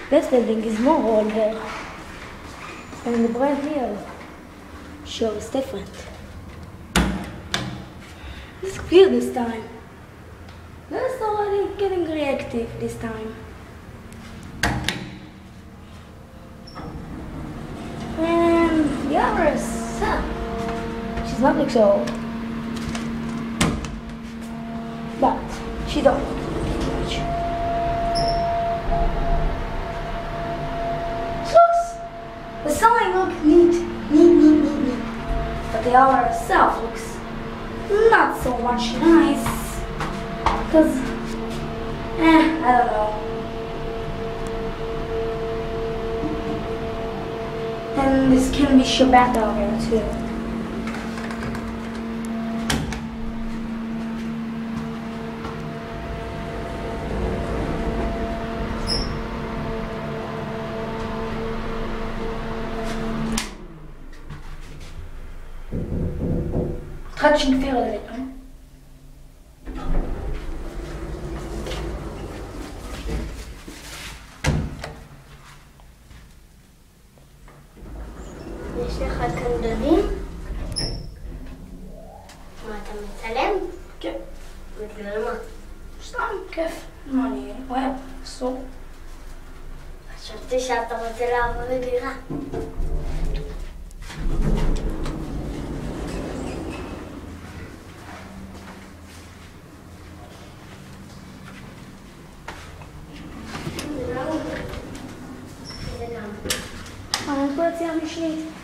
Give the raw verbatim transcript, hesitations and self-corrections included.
This building is more older. And the brand here shows different. It's clear this time. It's already getting reactive this time. And the other son, she's not like so old. But she don't look much. Looks, the sign look neat, neat, neat, neat, neat. But the hour itself looks not so much nice. Cause, eh, I don't know. And this can be Shabbat hour too. Touching feel it, huh? יש לך כאן דודים? מה, אתה מצלם? כן. מצלם מה? סתם, כיף. מה אני אוהב? אסור. חשבתי שאתה רוצה לעבור לדירה. מה, אין פה יציאה משנית?